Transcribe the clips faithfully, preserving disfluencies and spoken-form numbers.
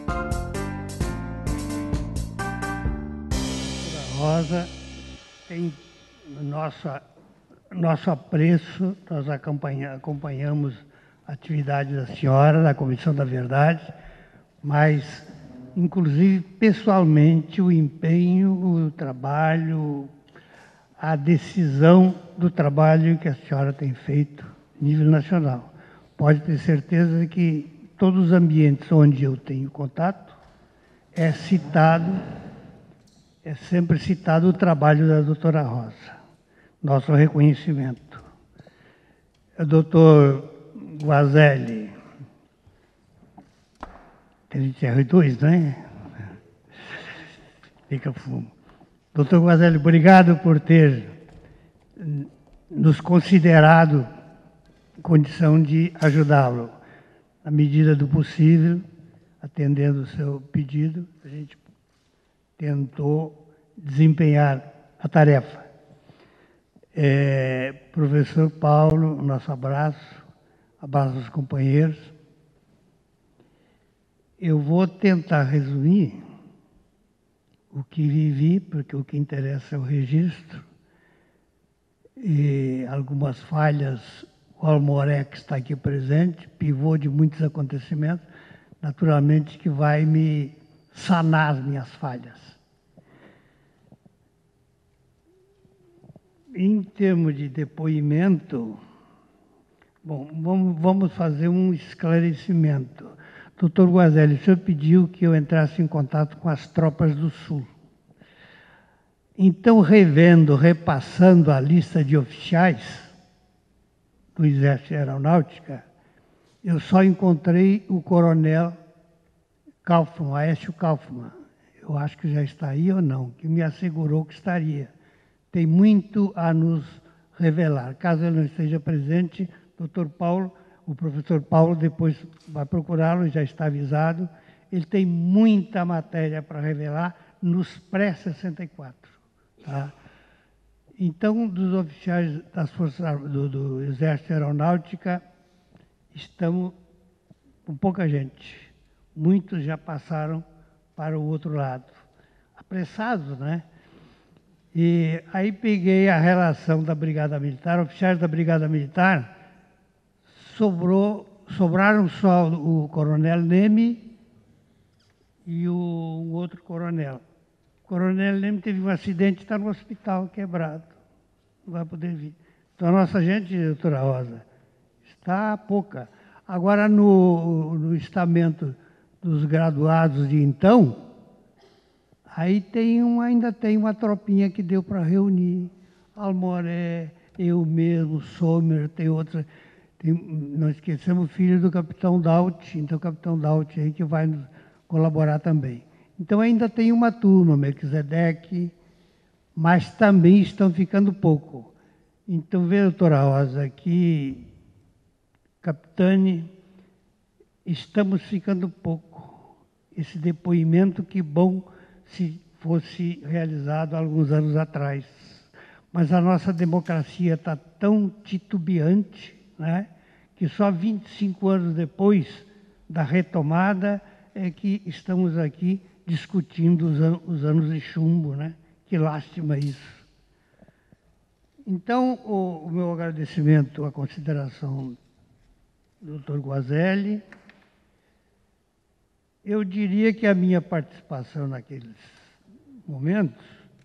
Rosa tem nossa, nosso apreço, nós acompanha, acompanhamos a atividade da senhora na Comissão da Verdade, mas, inclusive, pessoalmente, o empenho, o trabalho, a decisão do trabalho que a senhora tem feito a nível nacional. Pode ter certeza que todos os ambientes onde eu tenho contato é citado, é sempre citado o trabalho da doutora Rosa, nosso reconhecimento. O doutor Guazelli, trinta e dois, né? Fica fumo. Doutor Guazelli, obrigado por ter nos considerado em condição de ajudá-lo, na medida do possível, atendendo o seu pedido, a gente tentou desempenhar a tarefa. É, professor Paulo, nosso abraço, abraço aos companheiros. Eu vou tentar resumir o que vivi, porque o que interessa é o registro, e algumas falhas, o Almoré, que está aqui presente, pivô de muitos acontecimentos, naturalmente que vai me sanar as minhas falhas. Em termos de depoimento, bom, vamos, vamos fazer um esclarecimento. Doutor Guazelli, o senhor pediu que eu entrasse em contato com as tropas do Sul. Então, revendo, repassando a lista de oficiais do Exército e Aeronáutica, eu só encontrei o coronel Kaufmann, Aécio Kaufmann. Eu acho que já está aí ou não, que me assegurou que estaria. Tem muito a nos revelar. Caso ele não esteja presente, doutor Paulo, o professor Paulo depois vai procurá-lo, já está avisado. Ele tem muita matéria para revelar nos pré-sessenta e quatro. Tá? Então, dos oficiais das Forças do, do Exército e Aeronáutica, estamos com pouca gente. Muitos já passaram para o outro lado. Apressados, né? E aí peguei a relação da Brigada Militar, oficiais da Brigada Militar, sobrou, sobraram só o coronel Leme e o um outro coronel. O coronel Leme teve um acidente e está no hospital, quebrado. Não vai poder vir. Então a nossa gente, doutora Rosa, está pouca. Agora no, no estamento dos graduados de então, aí tem um, ainda tem uma tropinha que deu para reunir. Almoré, eu mesmo, Sommer, tem outra. Tem, não esquecemos o filho do capitão Daut, então o capitão Daut aí que vai nos colaborar também. Então ainda tem uma turma, Melquisedeque, mas também estão ficando pouco. Então, vê, doutora Rosa, que, capitane, estamos ficando pouco. Esse depoimento, que bom se fosse realizado há alguns anos atrás. Mas a nossa democracia está tão titubeante, né, que só vinte e cinco anos depois da retomada é que estamos aqui discutindo os, an os anos de chumbo, né? Que lástima isso. Então, o, o meu agradecimento à consideração do doutor Guazelli. Eu diria que a minha participação naqueles momentos,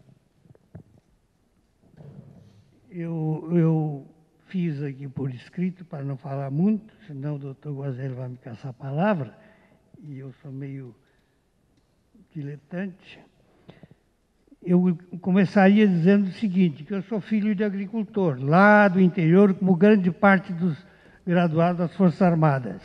eu, eu fiz aqui por escrito, para não falar muito, senão o doutor Guazelli vai me caçar a palavra, e eu sou meio diletante. Eu começaria dizendo o seguinte, que eu sou filho de agricultor, lá do interior, como grande parte dos graduados das Forças Armadas.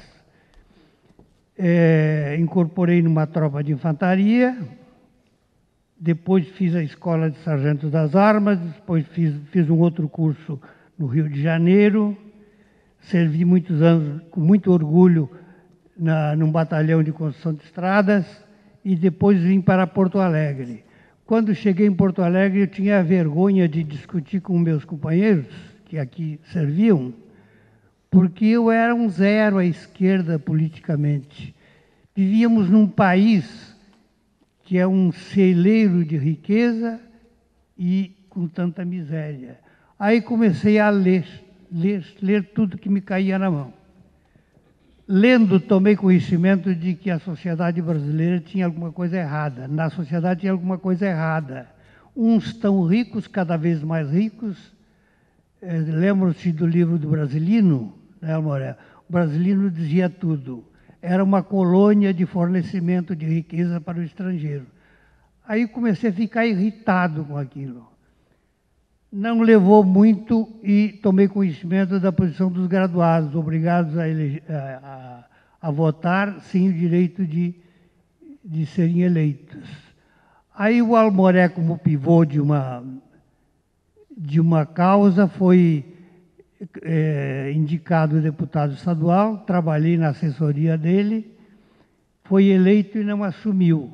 É, incorporei numa tropa de infantaria, depois fiz a escola de sargentos das armas, depois fiz, fiz um outro curso no Rio de Janeiro, servi muitos anos com muito orgulho na, num batalhão de construção de estradas e depois vim para Porto Alegre. Quando cheguei em Porto Alegre, eu tinha vergonha de discutir com meus companheiros, que aqui serviam, porque eu era um zero à esquerda politicamente. Vivíamos num país que é um celeiro de riqueza e com tanta miséria. Aí comecei a ler, ler, ler tudo que me caía na mão. Lendo, tomei conhecimento de que a sociedade brasileira tinha alguma coisa errada. Na sociedade tinha alguma coisa errada. Uns tão ricos, cada vez mais ricos. Eh, Lembram-se do livro do Brasilino? Né, Moré? O Brasilino dizia tudo. Era uma colônia de fornecimento de riqueza para o estrangeiro. Aí comecei a ficar irritado com aquilo. Não levou muito e tomei conhecimento da posição dos graduados, obrigados a, ele, a, a, a votar sem o direito de, de serem eleitos. Aí o Almoré, como pivô de uma, de uma causa, foi é, indicado deputado estadual, trabalhei na assessoria dele, foi eleito e não assumiu.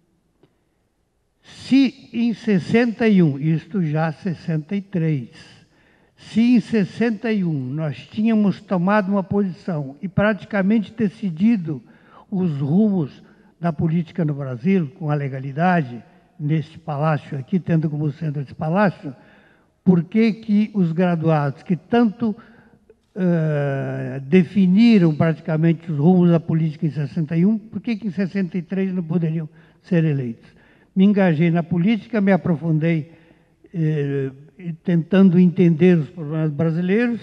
Se em sessenta e um, isto já sessenta e três, se em sessenta e um nós tínhamos tomado uma posição e praticamente decidido os rumos da política no Brasil, com a legalidade, neste palácio aqui, tendo como centro esse palácio, por que que os graduados, que tanto uh, definiram praticamente os rumos da política em sessenta e um, por que que em sessenta e três não poderiam ser eleitos? Me engajei na política, me aprofundei eh, tentando entender os problemas brasileiros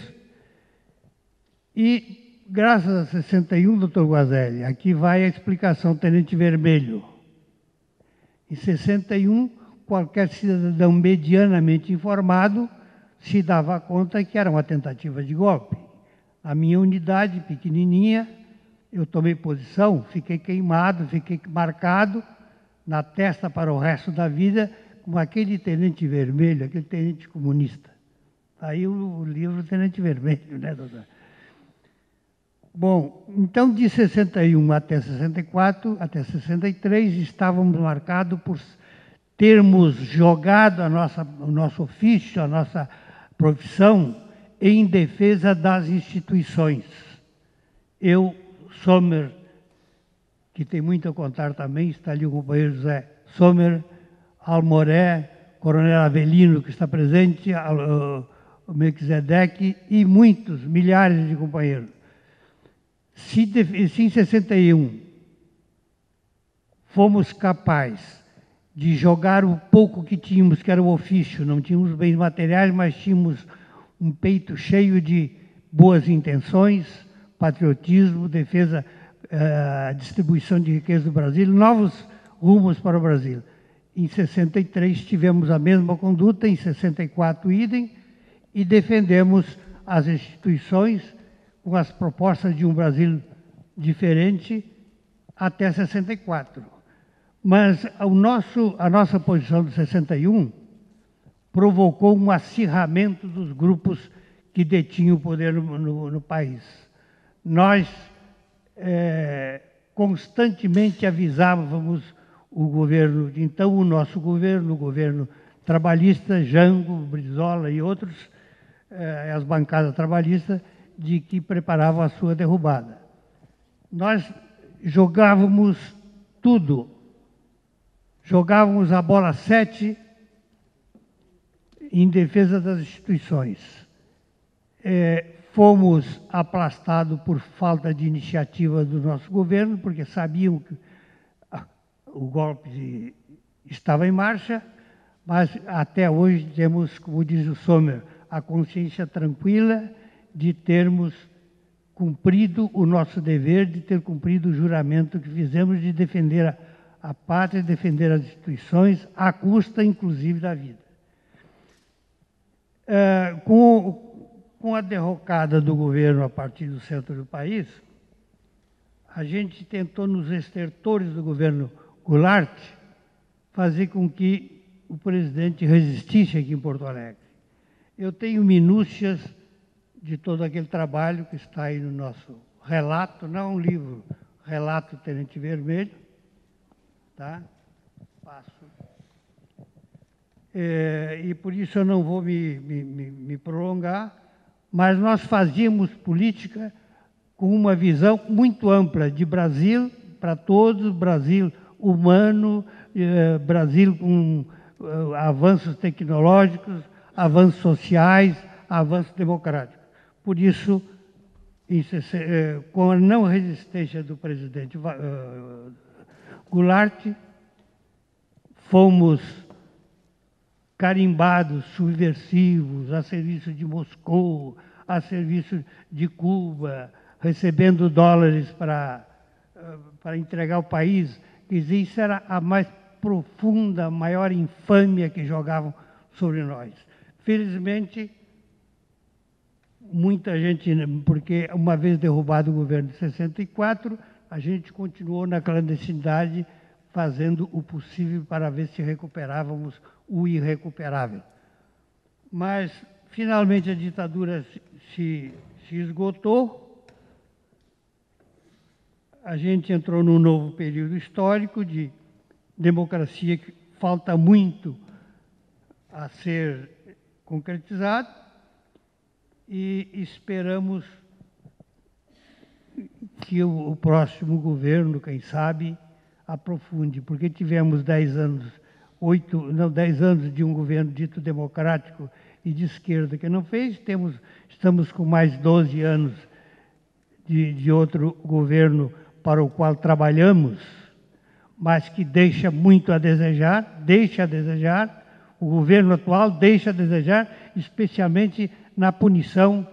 e, graças a sessenta e um, doutor Guazelli, aqui vai a explicação Tenente Vermelho. Em sessenta e um, qualquer cidadão medianamente informado se dava conta que era uma tentativa de golpe. A minha unidade, pequenininha, eu tomei posição, fiquei queimado, fiquei marcado na testa para o resto da vida, como aquele tenente vermelho, aquele tenente comunista. Aí o, o livro Tenente Vermelho, né, doutor? Bom, então de sessenta e um até sessenta e quatro, até sessenta e três, estávamos marcados por termos jogado a nossa, o nosso ofício, a nossa profissão, em defesa das instituições. Eu, Sommer, que tem muito a contar também, está ali o companheiro José Sommer, Almoré, Coronel Avelino, que está presente, o Melquisedeque e muitos, milhares de companheiros. Se, de, se em sessenta e um fomos capazes de jogar o pouco que tínhamos, que era o ofício, não tínhamos bens materiais, mas tínhamos um peito cheio de boas intenções, patriotismo, defesa, a distribuição de riqueza do Brasil, novos rumos para o Brasil. Em sessenta e três tivemos a mesma conduta, em sessenta e quatro idem, e defendemos as instituições com as propostas de um Brasil diferente até sessenta e quatro. Mas o nosso, a nossa posição de sessenta e um provocou um acirramento dos grupos que detinham o poder no, no, no país. Nós É, constantemente avisávamos o governo, então o nosso governo, o governo trabalhista, Jango, Brizola e outros, é, as bancadas trabalhistas, de que preparavam a sua derrubada. Nós jogávamos tudo, jogávamos a bola sete em defesa das instituições. É, Fomos aplastados por falta de iniciativa do nosso governo, porque sabiam que o golpe estava em marcha, mas até hoje temos, como diz o Sommer, a consciência tranquila de termos cumprido o nosso dever, de ter cumprido o juramento que fizemos de defender a, a pátria, defender as instituições, à custa, inclusive, da vida. É, com Com a derrocada do governo a partir do centro do país, a gente tentou, nos estertores do governo Goulart, fazer com que o presidente resistisse aqui em Porto Alegre. Eu tenho minúcias de todo aquele trabalho que está aí no nosso relato, não um livro, relato Tenente Vermelho, tá? Passo. É, e por isso eu não vou me, me, me, me prolongar, mas nós fazíamos política com uma visão muito ampla de Brasil, para todos, Brasil humano, eh, Brasil com eh, avanços tecnológicos, avanços sociais, avanços democráticos. Por isso, com a não resistência do presidente Goulart, fomos carimbados subversivos a serviço de Moscou, a serviço de Cuba, recebendo dólares para, para entregar o país. Isso era a mais profunda, maior infâmia que jogavam sobre nós. Felizmente, muita gente, porque uma vez derrubado o governo de sessenta e quatro, a gente continuou na clandestinidade, fazendo o possível para ver se recuperávamos o irrecuperável. Mas, finalmente, a ditadura se, se esgotou, a gente entrou num novo período histórico de democracia que falta muito a ser concretizado, e esperamos que o, o próximo governo, quem sabe, aprofunde, porque tivemos dez anos, oito, não, dez anos de um governo dito democrático e de esquerda que não fez, temos, estamos com mais doze anos de, de outro governo para o qual trabalhamos, mas que deixa muito a desejar, deixa a desejar, o governo atual deixa a desejar, especialmente na punição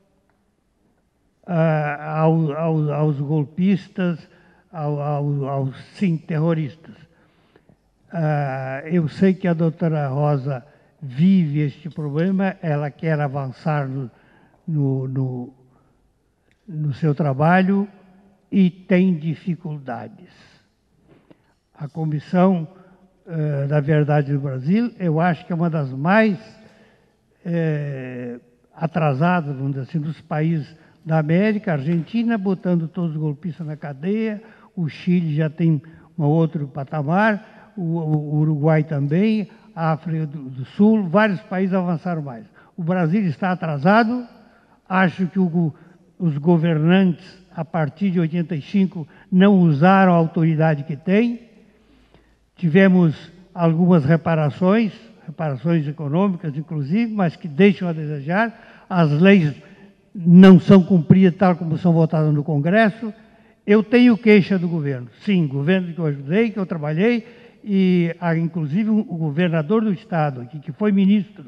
ah, ao, ao, aos golpistas, ao, ao, aos sim, terroristas. Ah, eu sei que a doutora Rosa vive este problema, ela quer avançar no, no, no, no seu trabalho e tem dificuldades. A Comissão uh, da Verdade do Brasil, eu acho que é uma das mais eh, atrasadas, vamos dizer assim, dos países da América. A Argentina botando todos os golpistas na cadeia, o Chile já tem um outro patamar, o, o Uruguai também, a África do, do Sul, vários países avançaram mais. O Brasil está atrasado, acho que o, os governantes, a partir de oitenta e cinco, não usaram a autoridade que têm. Tivemos algumas reparações, reparações econômicas, inclusive, mas que deixam a desejar. As leis não são cumpridas tal como são votadas no Congresso. Eu tenho queixa do governo. Sim, governo que eu ajudei, que eu trabalhei, e ah, inclusive o governador do Estado, aqui, que foi ministro,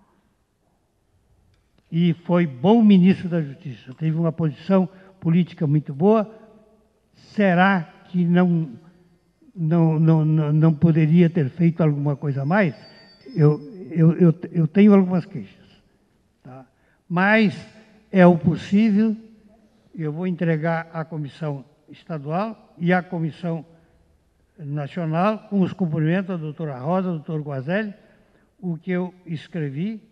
e foi bom ministro da Justiça, teve uma posição política muito boa. Será que não... Não, não, não, não poderia ter feito alguma coisa a mais? Eu, eu, eu, eu tenho algumas queixas. Tá? Mas é o possível, eu vou entregar à Comissão Estadual e à Comissão Nacional, com os cumprimentos da doutora Rosa, do doutor Guazelli, o que eu escrevi,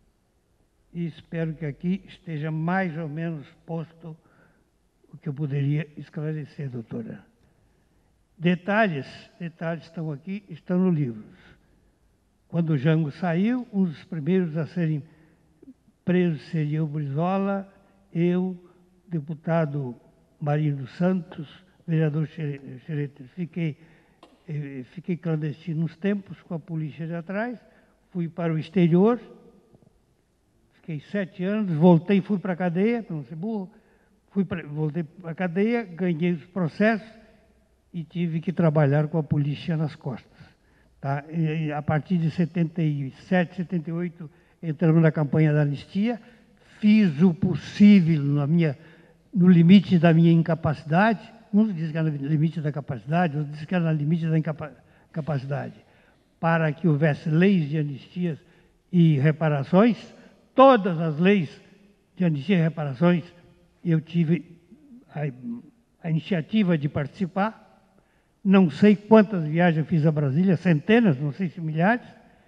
e espero que aqui esteja mais ou menos posto o que eu poderia esclarecer, doutora. Detalhes, detalhes estão aqui, estão no livro. Quando o Jango saiu, um dos primeiros a serem presos seria o Brizola, eu, deputado Marinho dos Santos, vereador Xereta. Fiquei, fiquei clandestino uns tempos com a polícia de atrás, fui para o exterior, fiquei sete anos, voltei, fui para a cadeia, para não ser burro, fui pra, voltei para a cadeia, ganhei os processos, e tive que trabalhar com a polícia nas costas. Tá? E, a partir de setenta e sete, setenta e oito, entramos na campanha da anistia, fiz o possível na minha, no limite da minha incapacidade, uns dizem que era no limite da capacidade, outros dizem que era no limite da incapacidade, para que houvesse leis de anistias e reparações. Todas as leis de anistia e reparações eu tive a, a iniciativa de participar. Não sei quantas viagens eu fiz a Brasília, centenas, não sei se milhares.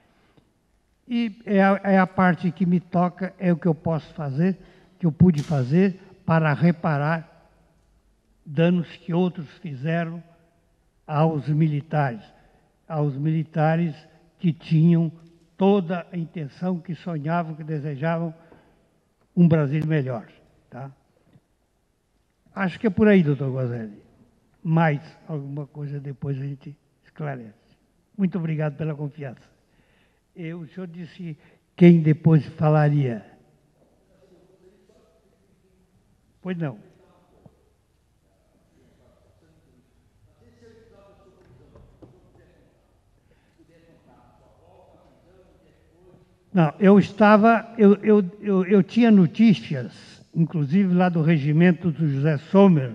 E é a, é a parte que me toca, é o que eu posso fazer, que eu pude fazer para reparar danos que outros fizeram aos militares. Aos militares que tinham toda a intenção, que sonhavam, que desejavam um Brasil melhor. Tá? Acho que é por aí, doutor Guazelli. mais alguma coisa depois a gente esclarece. Muito obrigado pela confiança. E o senhor disse quem depois falaria. Pois não. Não, eu estava, eu, eu, eu, eu tinha notícias, inclusive lá do regimento do José Sommer,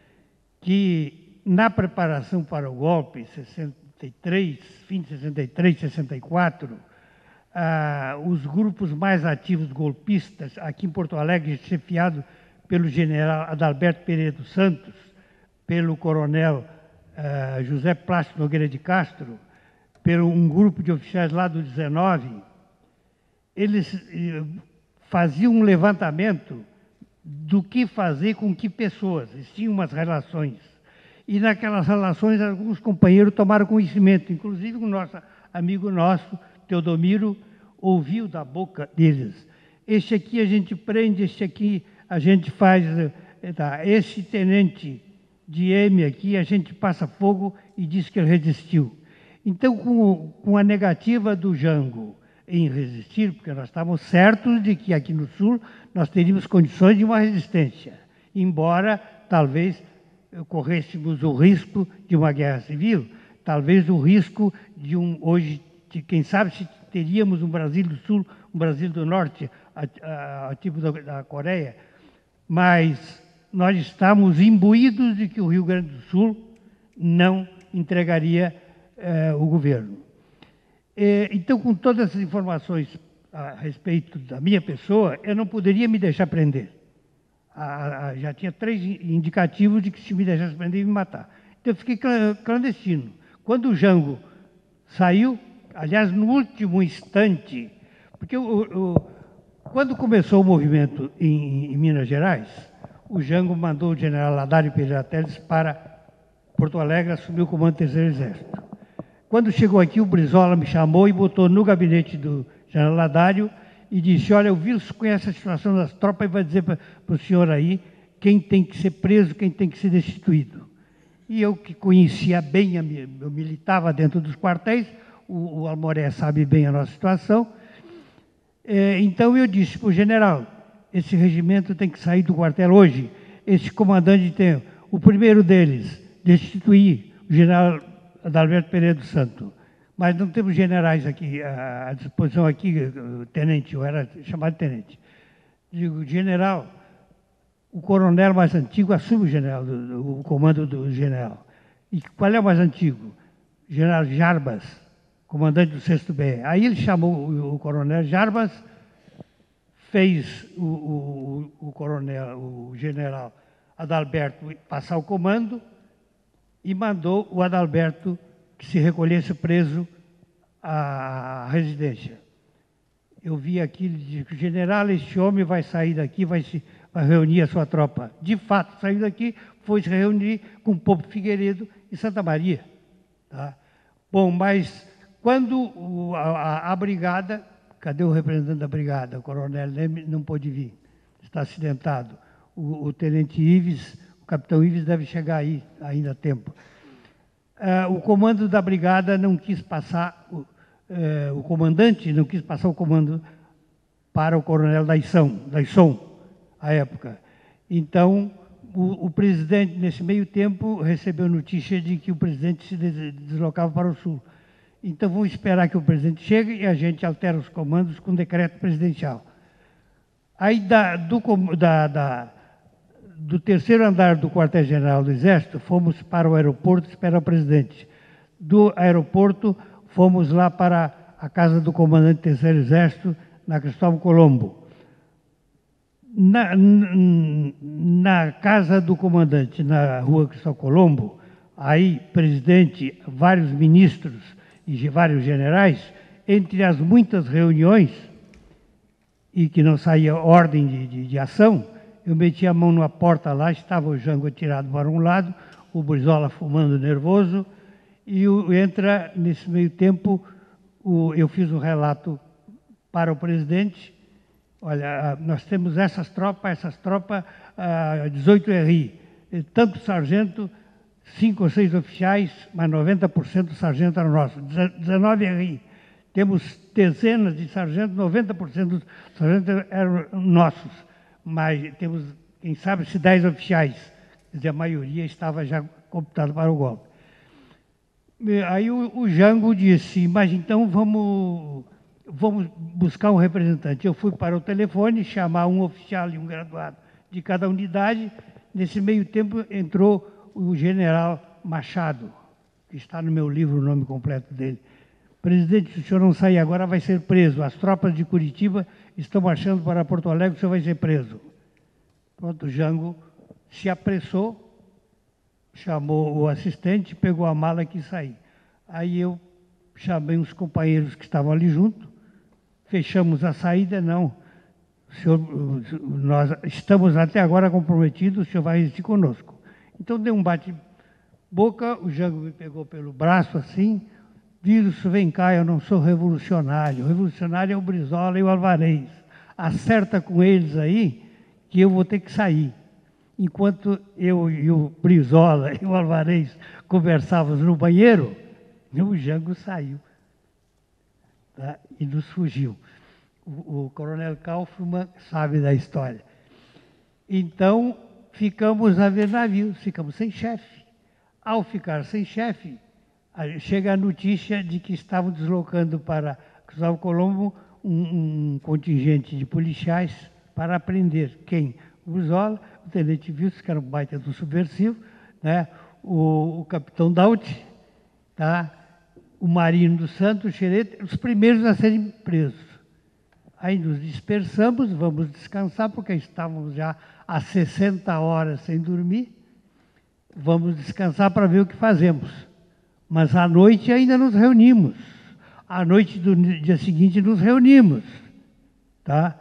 que na preparação para o golpe, sessenta e três, fim de sessenta e três, sessenta e quatro, ah, os grupos mais ativos golpistas, aqui em Porto Alegre, chefiado pelo general Adalberto Pereira dos Santos, pelo coronel ah, José Plácido Nogueira de Castro, pelo um grupo de oficiais lá do dezenove, eles eh, faziam um levantamento do que fazer com que pessoas. Eles tinham umas relações. E naquelas relações, alguns companheiros tomaram conhecimento, inclusive o nosso amigo nosso, Teodomiro, ouviu da boca deles. Este aqui a gente prende, este aqui a gente faz... Tá, esse tenente de M aqui, a gente passa fogo e diz que ele resistiu. Então, com, com a negativa do Jango em resistir, porque nós estávamos certos de que aqui no Sul nós teríamos condições de uma resistência, embora talvez corrêssemos o risco de uma guerra civil, talvez o risco de um, hoje, de, quem sabe se teríamos um Brasil do Sul, um Brasil do Norte, a, a, a tipo da, da Coreia, mas nós estamos imbuídos de que o Rio Grande do Sul não entregaria eh, o governo. Eh, então, com todas essas informações a respeito da minha pessoa, eu não poderia me deixar prender. A, a, já tinha três indicativos de que se me deixasse prender, ia me matar. Então, eu fiquei clandestino. Quando o Jango saiu, aliás, no último instante, porque o, o, quando começou o movimento em, em Minas Gerais, o Jango mandou o general Ladário Pereira Teles para Porto Alegre assumir o comando do Terceiro Exército. Quando chegou aqui, o Brizola me chamou e botou no gabinete do general Ladário e disse, olha, o Vils conhece a situação das tropas e vai dizer para o senhor aí quem tem que ser preso, quem tem que ser destituído. E eu que conhecia bem, eu militava dentro dos quartéis, o, o Almoré sabe bem a nossa situação, é, então eu disse para o general, esse regimento tem que sair do quartel hoje, esse comandante tem, o primeiro deles, destituir o general Adalberto Pereira do Santo. Mas não temos generais aqui à disposição aqui, tenente, eu era chamado de tenente. Digo, general, o coronel mais antigo assume o, general, o comando do general. E qual é o mais antigo? General Jarbas, comandante do sexto B. Aí ele chamou o, o coronel Jarbas, fez o, o, o coronel, o general Adalberto passar o comando e mandou o Adalberto que se recolhesse preso à residência. Eu vi aquilo e disse, general, este homem vai sair daqui, vai, se, vai reunir a sua tropa. De fato, saiu daqui, foi se reunir com o Popo Figueiredo em Santa Maria. Tá? Bom, mas quando o, a, a brigada, cadê o representante da brigada? O coronel Leme não pôde vir, está acidentado. O, o tenente Ives, o capitão Ives deve chegar aí ainda a tempo. Uh, o comando da brigada não quis passar, o, uh, o comandante não quis passar o comando para o coronel Daisson, Daisson à época. Então, o, o presidente, nesse meio tempo, recebeu notícia de que o presidente se deslocava para o sul. Então, vamos esperar que o presidente chegue e a gente altera os comandos com decreto presidencial. Aí, da, do, da, da do terceiro andar do quartel-general do Exército, fomos para o aeroporto esperar o presidente. Do aeroporto, fomos lá para a casa do comandante do terceiro Exército, na Cristóvão Colombo. Na, na casa do comandante, na rua Cristóvão Colombo, aí, presidente, vários ministros e vários generais, entre as muitas reuniões, e que não saía ordem de, de, de ação, eu meti a mão numa porta lá, estava o Jango atirado para um lado, o Brizola fumando nervoso, e o, entra, nesse meio tempo, o, eu fiz um relato para o presidente, olha, nós temos essas tropas, essas tropas, ah, dezoito R I, tanto sargento, cinco ou seis oficiais, mas noventa por cento do sargento era nosso. dezenove R I. Temos dezenas de sargentos, noventa por cento dos sargentos eram nossos. Mas temos, quem sabe, se dez oficiais. Quer dizer, a maioria estava já cooptada para o golpe. Aí o, o Jango disse, mas então vamos, vamos buscar um representante. Eu fui para o telefone, chamar um oficial e um graduado de cada unidade. Nesse meio tempo entrou o general Machado, que está no meu livro o nome completo dele. Presidente, se o senhor não sair agora, vai ser preso. As tropas de Curitiba estão marchando para Porto Alegre, o senhor vai ser preso. Pronto, o Jango se apressou, chamou o assistente, pegou a mala e quis sair. Aí eu chamei uns companheiros que estavam ali junto, fechamos a saída, não. O senhor, nós estamos até agora comprometidos, o senhor vai resistir conosco. Então deu um bate-boca, o Jango me pegou pelo braço assim, Vírus, vem cá, eu não sou revolucionário. O revolucionário é o Brizola e o Alvarez. Acerta com eles aí que eu vou ter que sair. Enquanto eu e o Brizola e o Alvarez conversávamos no banheiro, o Jango saiu, tá? E nos fugiu. O, o coronel Kaufmann sabe da história. Então, ficamos a ver navios, ficamos sem chefe. Ao ficar sem chefe, chega a notícia de que estavam deslocando para Cristóvão Colombo um, um contingente de policiais para prender quem? O Brizola, o tenente Wilson, que era um baita do subversivo, né? o, o capitão Dauti, tá? O Marino dos Santos, o Xereta, os primeiros a serem presos. Aí nos dispersamos, vamos descansar, porque estávamos já há sessenta horas sem dormir. Vamos descansar para ver o que fazemos. Mas à noite ainda nos reunimos. À noite do dia seguinte nos reunimos. Tá?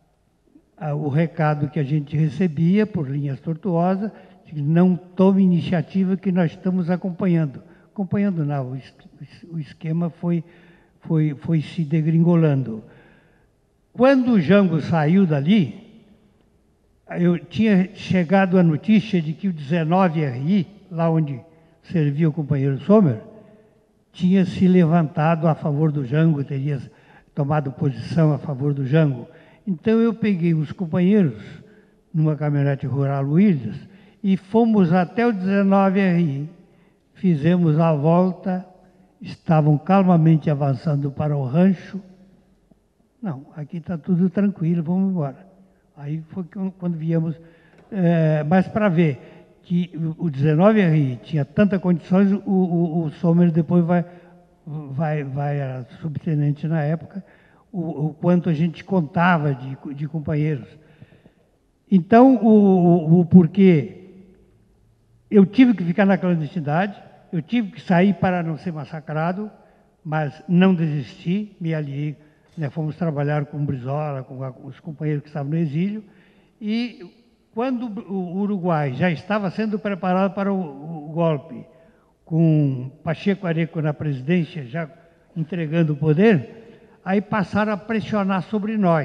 O recado que a gente recebia por linhas tortuosas, não tome iniciativa que nós estamos acompanhando. Acompanhando não, o esquema foi, foi, foi se degringolando. Quando o Jango saiu dali, eu tinha chegado a notícia de que o dezenove R I, lá onde servia o companheiro Sommer, tinha se levantado a favor do Jango, teria tomado posição a favor do Jango. Então eu peguei os companheiros numa caminhonete rural Williams e fomos até o dezenove R I, fizemos a volta, estavam calmamente avançando para o rancho. Não, aqui está tudo tranquilo, vamos embora. Aí foi quando viemos, é, mas para ver que o dezenove R I tinha tantas condições, o, o, o Sommer depois vai, vai, vai a subtenente na época, o, o quanto a gente contava de, de companheiros. Então, o, o, o porquê? Eu tive que ficar na clandestinidade, eu tive que sair para não ser massacrado, mas não desisti, me aliei, né, fomos trabalhar com o Brizola, com, a, com os companheiros que estavam no exílio, e quando o Uruguai já estava sendo preparado para o, o golpe, com Pacheco Areco na presidência, já entregando o poder, aí passaram a pressionar sobre nós.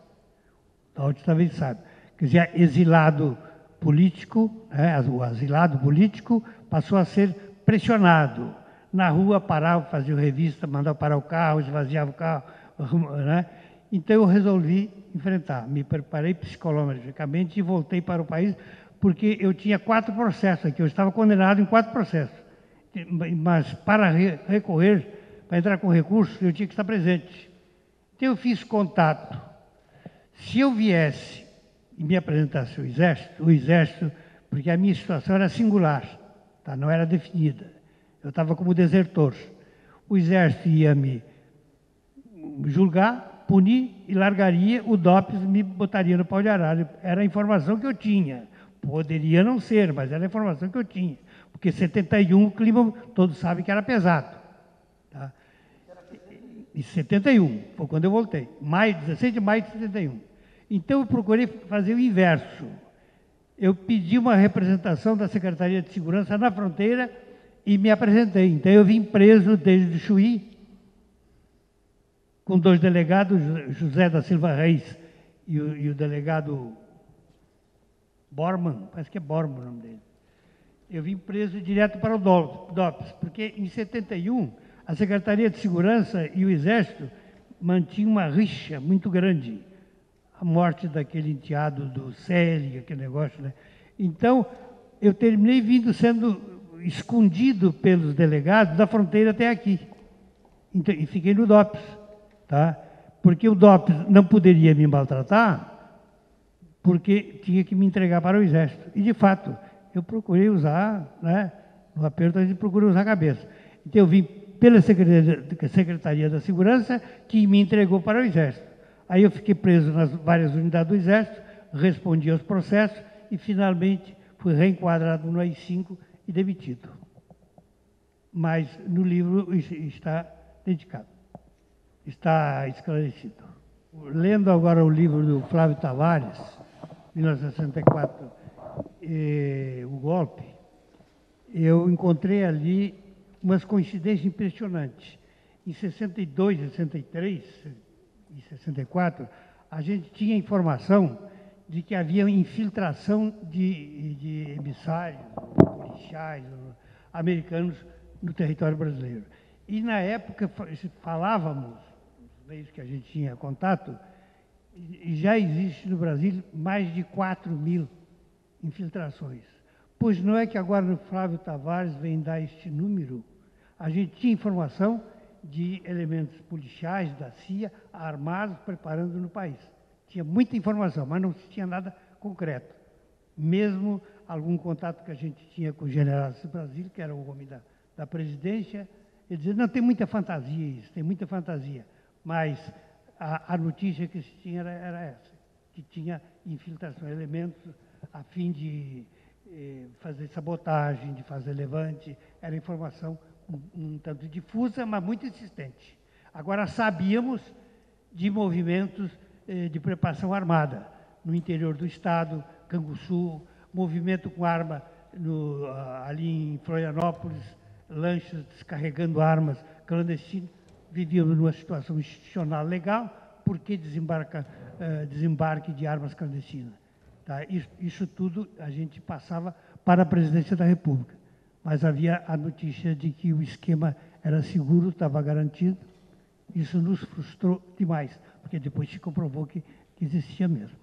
A gente também sabe. Quer dizer, exilado político, né, o exilado político passou a ser pressionado. Na rua parava, fazia revista, mandava parar o carro, esvaziava o carro, né? Então eu resolvi enfrentar. Me preparei psicologicamente e voltei para o país, porque eu tinha quatro processos aqui, eu estava condenado em quatro processos. Mas para recorrer, para entrar com recurso, eu tinha que estar presente. Então eu fiz contato. Se eu viesse e me apresentasse o Exército, o Exército, porque a minha situação era singular, tá? Não era definida. Eu estava como desertor. O Exército ia me julgar, punir e largaria, o DOPS me botaria no pau de arara. Era a informação que eu tinha. Poderia não ser, mas era a informação que eu tinha. Porque em setenta e um o clima, todos sabem que era pesado. Tá? Em setenta e um, foi quando eu voltei. Maio, dezesseis de maio de setenta e um. Então eu procurei fazer o inverso. Eu pedi uma representação da Secretaria de Segurança na fronteira e me apresentei. Então eu vim preso desde o Chuí, com dois delegados, José da Silva Reis e o, e o delegado Borman, parece que é Borman o nome dele. eu vim preso direto para o DOPS, porque em setenta e um a Secretaria de Segurança e o Exército mantinham uma rixa muito grande. A morte daquele enteado do Célia, aquele negócio, né? Então, eu terminei vindo sendo escondido pelos delegados da fronteira até aqui. Então, e fiquei no DOPS, tá? Porque o DOPS não poderia me maltratar, porque tinha que me entregar para o Exército. E, de fato, eu procurei usar, né? No aperto, a gente procura usar a cabeça. Então, eu vim pela Secretaria, Secretaria da Segurança, que me entregou para o Exército. Aí eu fiquei preso nas várias unidades do Exército, respondi aos processos e, finalmente, fui reenquadrado no A I cinco e demitido. Mas no livro está dedicado, está esclarecido. Lendo agora o livro do Flávio Tavares, mil novecentos e sessenta e quatro, eh, O Golpe, eu encontrei ali umas coincidências impressionantes. Em sessenta e dois, sessenta e três e sessenta e quatro, a gente tinha informação de que havia infiltração de, de emissários, policiais, americanos no território brasileiro. E, na época, falávamos, nos meios que a gente tinha contato, e já existe no Brasil mais de quatro mil infiltrações. Pois não é que agora o Flávio Tavares vem dar este número? A gente tinha informação de elementos policiais da C I A armados preparando no país. Tinha muita informação, mas não tinha nada concreto. Mesmo algum contato que a gente tinha com o general do Brasil, que era o homem da, da presidência, ele dizia, não, tem muita fantasia isso, tem muita fantasia. Mas a, a notícia que se tinha era, era essa, que tinha infiltração, elementos a fim de eh, fazer sabotagem, de fazer levante, era informação um, um tanto difusa, mas muito insistente. Agora, sabíamos de movimentos eh, de preparação armada, no interior do Estado, Canguçu, movimento com arma no, ali em Florianópolis, lanchas descarregando armas clandestinas, vivíamos numa situação institucional legal, por que desembarca, eh, desembarque de armas clandestinas? Tá? Isso, isso tudo a gente passava para a presidência da República, mas havia a notícia de que o esquema era seguro, estava garantido. Isso nos frustrou demais, porque depois se comprovou que, que existia mesmo.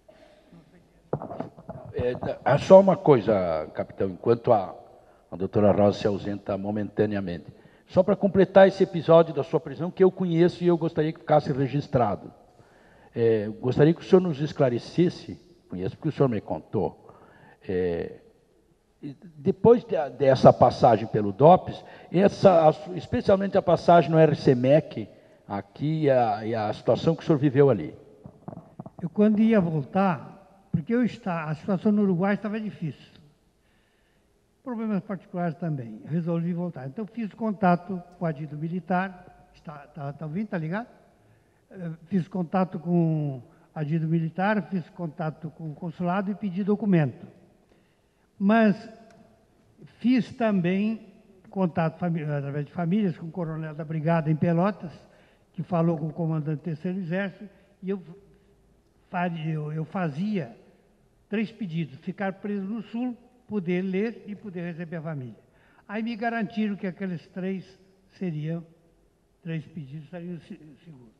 É, só uma coisa, capitão, enquanto a, a doutora Rosa se ausenta momentaneamente. Só para completar esse episódio da sua prisão, que eu conheço e eu gostaria que ficasse registrado. É, gostaria que o senhor nos esclarecesse, conheço porque o senhor me contou, é, depois de, dessa passagem pelo DOPS, essa, especialmente a passagem no R C M E C, aqui, a, e a situação que o senhor viveu ali. Eu, quando ia voltar, porque eu está, a situação no Uruguai estava difícil, problemas particulares também, resolvi voltar. Então, fiz contato com o adido militar, está, está, está ouvindo, está ligado? Fiz contato com o adido militar, fiz contato com o consulado e pedi documento. Mas fiz também contato através de famílias com o coronel da brigada em Pelotas, que falou com o comandante do terceiro Exército, e eu, eu, eu fazia três pedidos: ficar preso no Sul, poder ler e poder receber a família. Aí me garantiram que aqueles três seriam, três pedidos seriam seguros.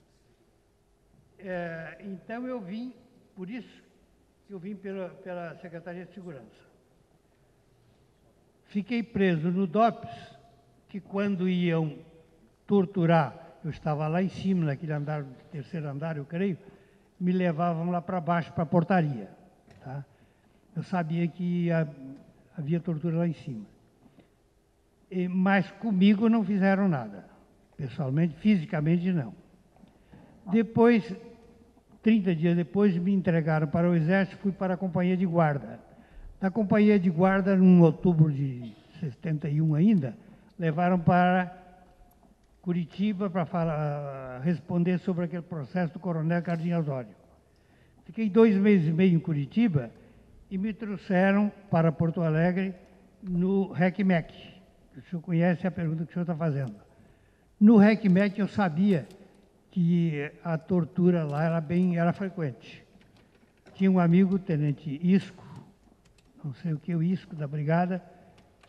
É, então eu vim, por isso que eu vim pela, pela Secretaria de Segurança. Fiquei preso no DOPS, que quando iam torturar, eu estava lá em cima, naquele andar, terceiro andar, eu creio, me levavam lá para baixo, para a portaria. Tá? Eu sabia que ia, havia tortura lá em cima. E, mas comigo não fizeram nada, pessoalmente, fisicamente não. Depois, trinta dias depois, me entregaram para o Exército, fui para a companhia de guarda. Da companhia de guarda, em outubro de setenta e um ainda, levaram para Curitiba para falar, responder sobre aquele processo do coronel Cardim Osório. Fiquei dois meses e meio em Curitiba e me trouxeram para Porto Alegre no R E C M E C. O senhor conhece a pergunta que o senhor está fazendo. No R E C M E C eu sabia que a tortura lá era bem, era frequente. Tinha um amigo, o tenente Isco, não sei o que, o Isco da brigada,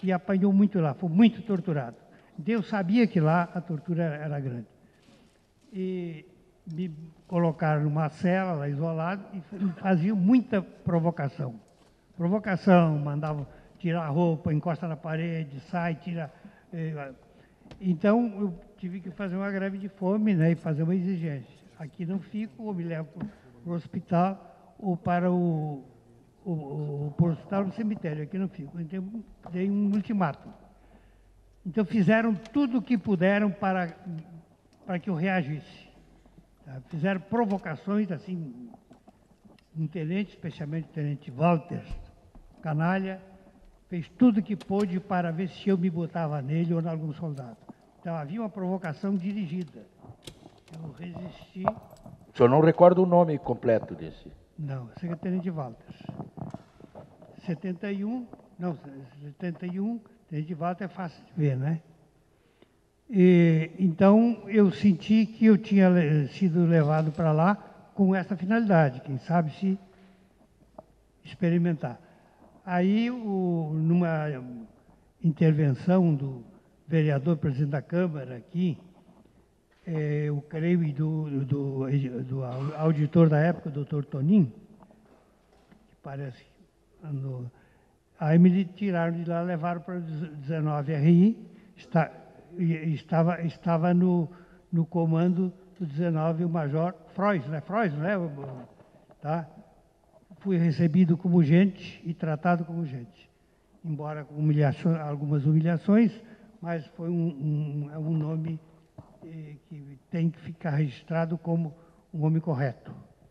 que apanhou muito lá, foi muito torturado. Então, eu sabia que lá a tortura era grande. E me colocaram numa cela, lá isolado, e faziam muita provocação. Provocação, mandavam tirar a roupa, encosta na parede, sai, tira... Eh, então, eu tive que fazer uma greve de fome, né, e fazer uma exigência. Aqui não fico, ou me levo para o hospital, ou para o, o, o, o hospital no cemitério, aqui não fico. Então, dei um ultimato. Então, fizeram tudo o que puderam para, para que eu reagisse. Tá? Fizeram provocações, assim, um tenente, especialmente o tenente Walter, canalha, fez tudo o que pôde para ver se eu me botava nele ou em algum soldado. Então, havia uma provocação dirigida. Eu resisti. O senhor não recorda o nome completo desse? Não, Tenente Walter. setenta e um, não, setenta e um, Tenente Walter é fácil de ver, né? E, então, eu senti que eu tinha sido levado para lá com essa finalidade, quem sabe se experimentar. Aí, o, numa intervenção do vereador, presidente da Câmara aqui, é, eu creio, e do, do, do auditor da época, o doutor Tonin, que parece que andou, aí me tiraram de lá, levaram para o dezenove R I, está, estava, estava no, no comando do dezenove o major Frois, não é Frois, não é? Tá? Fui recebido como gente e tratado como gente, embora com humilhações, algumas humilhações, mas foi um, um, um nome eh, que tem que ficar registrado como um homem correto.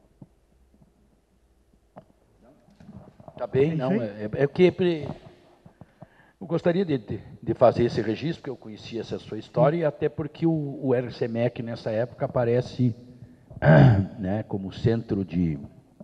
Tá bem, É não, isso aí? é, é que pre- eu gostaria de, de, de fazer esse registro, porque eu conhecia essa sua história, e até porque o, o R C M E C nessa época aparece né, como centro de,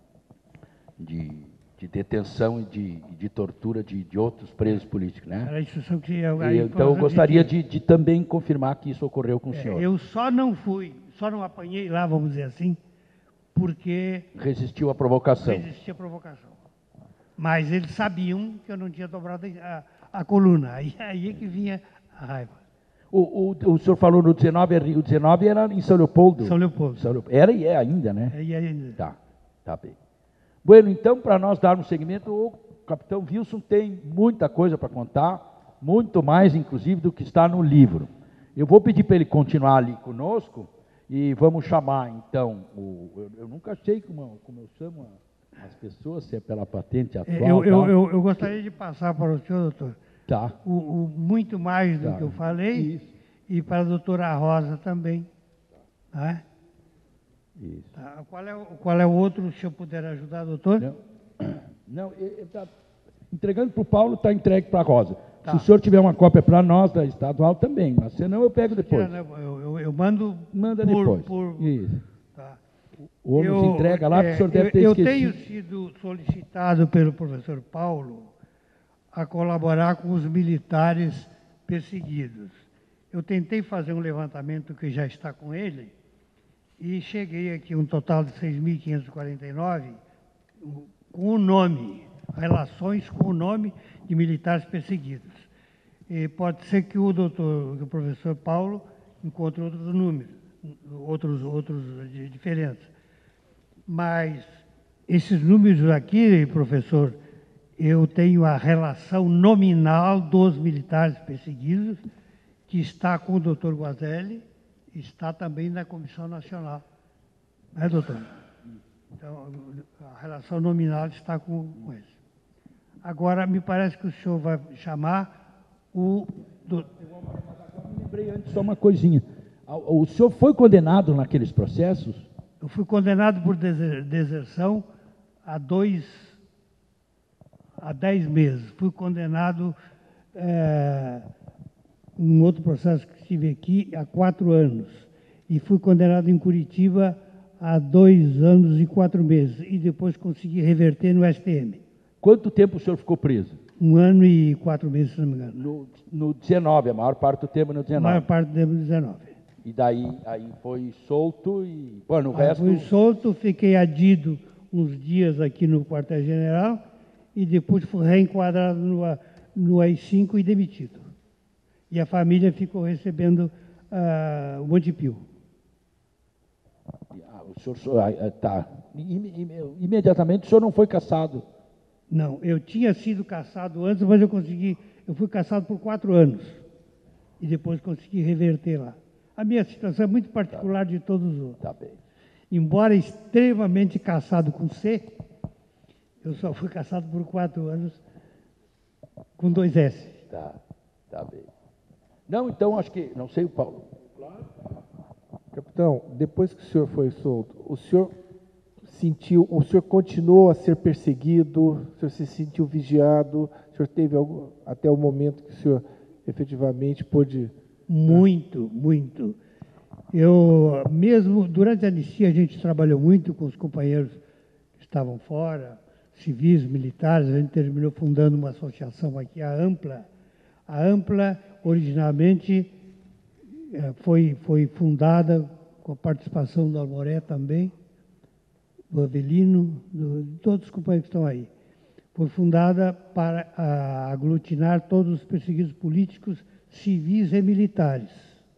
de, de detenção e de, de tortura de, de outros presos políticos, né? Era a instrução que eu, E, então eu gostaria de, de também confirmar que isso ocorreu com o É, senhor. eu só não fui, só não apanhei lá, vamos dizer assim, porque Resistiu à provocação. resistia à provocação. Mas eles sabiam que eu não tinha dobrado a, a coluna. Aí, aí é que vinha a raiva. O, o, o senhor falou no dezenove, o dezenove era em São Leopoldo? São Leopoldo. São Leopoldo. Era e é ainda, né? Aí, aí, Tá, tá bem. Bueno, então, para nós darmos seguimento, o capitão Wilson tem muita coisa para contar, muito mais, inclusive, do que está no livro. Eu vou pedir para ele continuar ali conosco e vamos chamar, então, o, eu, eu nunca sei como, como eu chamo as pessoas, se é pela patente atual. eu, eu, tal. eu, eu gostaria de passar para o senhor, doutor, Tá. o, o muito mais do Tá. que eu falei, Isso. e para a doutora Rosa também. Tá? Isso. Tá. Qual, é, o- qual é o outro, se eu puder ajudar, doutor? Não, não ele, ele tá entregando para o Paulo, está entregue para a Rosa. Tá. Se o senhor tiver uma cópia para nós, da estadual, também, mas senão eu pego depois. Eu, eu, eu mando Manda por, depois. por- Isso. tá. O homem se entrega lá, porque o senhor é, deve eu, ter eu esquecido. tenho sido solicitado pelo professor Paulo a colaborar com os militares perseguidos. Eu tentei fazer um levantamento que já está com ele e cheguei aqui a um total de seis mil quinhentos e quarenta e nove com o nome, relações com o nome de militares perseguidos. E pode ser que o doutor, que o professor Paulo encontre outros números, outros, outros de diferença. Mas esses números aqui, professor, eu tenho a relação nominal dos militares perseguidos, que está com o doutor Guazelli, está também na Comissão Nacional. Não é, doutor? Então, a relação nominal está com, com eles. Agora, me parece que o senhor vai chamar o... Do... Me lembrei antes só uma coisinha. O senhor foi condenado naqueles processos? Eu fui condenado por deser- deserção a dois, a dez meses. Fui condenado, é, em outro processo que estive aqui, há quatro anos. E fui condenado em Curitiba há dois anos e quatro meses. E depois consegui reverter no S T M. Quanto tempo o senhor ficou preso? Um ano e quatro meses, se não me engano. No, no dezenove, a maior parte do tempo no A dezenove. maior parte do tempo dezenove. E daí aí foi solto e... Bom, o Aí resto... fui solto, fiquei adido uns dias aqui no quartel-general e depois fui reenquadrado no, no A I cinco e demitido. E a família ficou recebendo uh, o Montepio. Ah, o senhor, ah, tá. Imediatamente o senhor não foi cassado? Não, eu tinha sido cassado antes, mas eu consegui, eu fui cassado por quatro anos. E depois consegui reverter lá. A minha situação é muito particular tá. de todos os outros. Tá bem. Embora extremamente cassado com C, eu só fui cassado por quatro anos com dois S. Tá, tá bem. Não, então acho que, não sei o Paulo. Claro. Capitão, depois que o senhor foi solto, o senhor sentiu, o senhor continuou a ser perseguido, o senhor se sentiu vigiado, o senhor teve algum, até o momento que o senhor efetivamente pôde... Muito, muito. Eu, mesmo durante a anistia, a gente trabalhou muito com os companheiros que estavam fora, civis, militares, a gente terminou fundando uma associação aqui, a Ampla. A Ampla, originalmente, foi, foi fundada com a participação do Almoré também, do Avelino, do, de todos os companheiros que estão aí. Foi fundada para a, aglutinar todos os perseguidos políticos, civis e militares.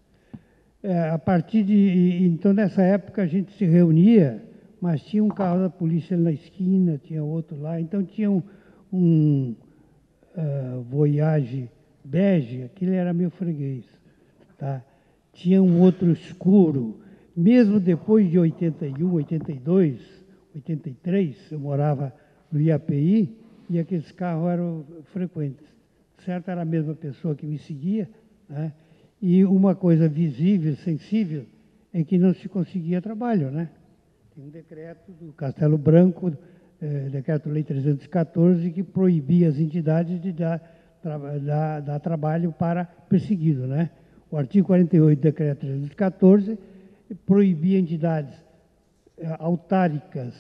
É, a partir de... Então, nessa época, a gente se reunia, mas tinha um carro da polícia ali na esquina, tinha outro lá, então tinha um, um uh, Voyage bege, aquele era meu freguês, tá? Tinha um outro escuro, mesmo depois de oitenta e um, oitenta e dois, oitenta e três, eu morava no I A P I, e aqueles carros eram frequentes. Certo, era a mesma pessoa que me seguia, né? E uma coisa visível, sensível, é que não se conseguia trabalho, né? Tem um decreto do Castelo Branco, eh, decreto-lei trezentos e quatorze, que proibia as entidades de dar, tra dar, dar trabalho para perseguido, né? O artigo quarenta e oito do decreto trezentos e quatorze proibia entidades eh, autárquicas,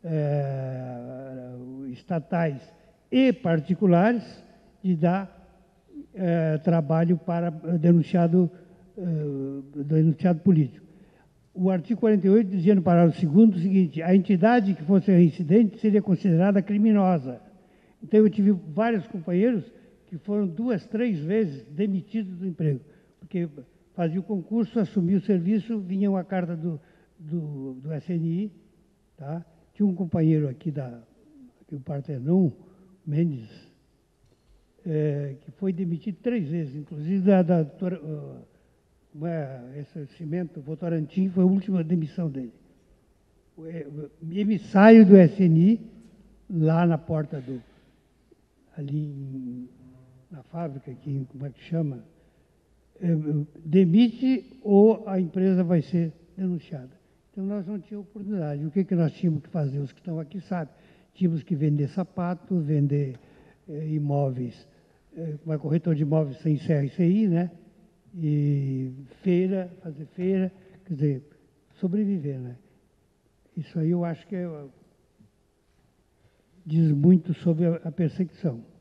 eh, estatais e particulares de dar eh, trabalho para denunciado, eh, denunciado político. O artigo quarenta e oito dizia no parágrafo segundo o seguinte: a entidade que fosse reincidente seria considerada criminosa. Então eu tive vários companheiros que foram duas, três vezes demitidos do emprego, porque fazia o concurso, assumia o serviço, vinha uma carta do, do, do S N I, tá? Tinha um companheiro aqui da aqui o Partenon, Mendes, é, que foi demitido três vezes, inclusive da, da doutora, uh, esse cimento, Votorantim, foi a última demissão dele. O, o emissário do S N I, lá na porta do, ali em, na fábrica, aqui, como é que chama, é, demite ou a empresa vai ser denunciada. Então nós não tínhamos oportunidade. O que, que nós tínhamos que fazer? Os que estão aqui sabem. Tínhamos que vender sapato, vender eh, imóveis, eh, uma corretora de imóveis sem C R C I, né? E feira, fazer feira, quer dizer, sobreviver, né? Isso aí eu acho que é, diz muito sobre a, a perseguição.